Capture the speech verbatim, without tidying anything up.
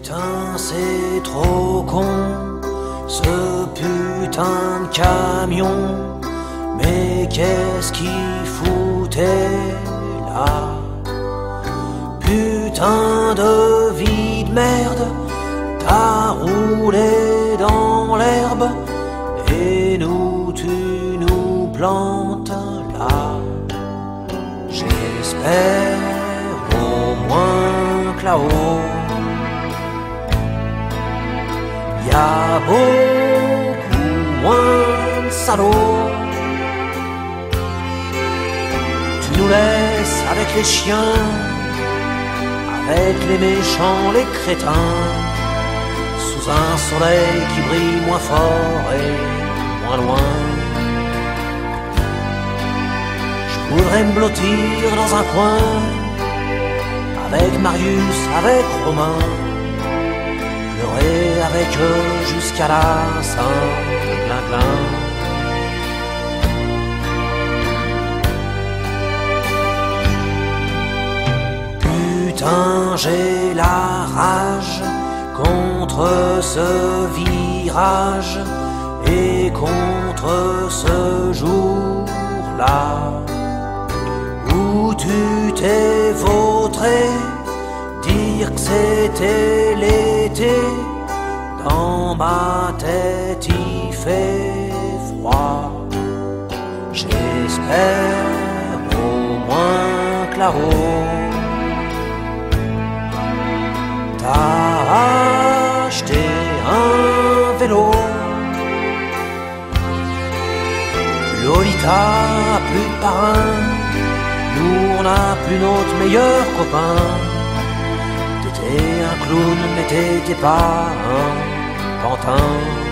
Putain, c'est trop con, ce putain de camion. Mais qu'est-ce qu'il foutait là? Putain de vie de merde, t'as roulé dans l'herbe et nous tu nous plantes là. J'espère au moins que là-haut y a beaucoup moins de salauds. Tu nous laisses avec les chiens, avec les méchants, les crétins, sous un soleil qui brille moins fort et moins loin. Je voudrais me blottir dans un coin, avec Marius, avec Romain, pleurer avec eux jusqu'à la Saint-Glinglin. Putain, j'ai la rage contre ce virage et contre ce jour-là où tu t'es vautré, dire que c'était l'été. Dans ma tête il fait froid. J'espère au moins que là-haut t'as acheté un vélo. Lolita a plus de parrain, nous on n'a plus notre meilleur copain. T'étais un clown mais t'étais pas un pantin.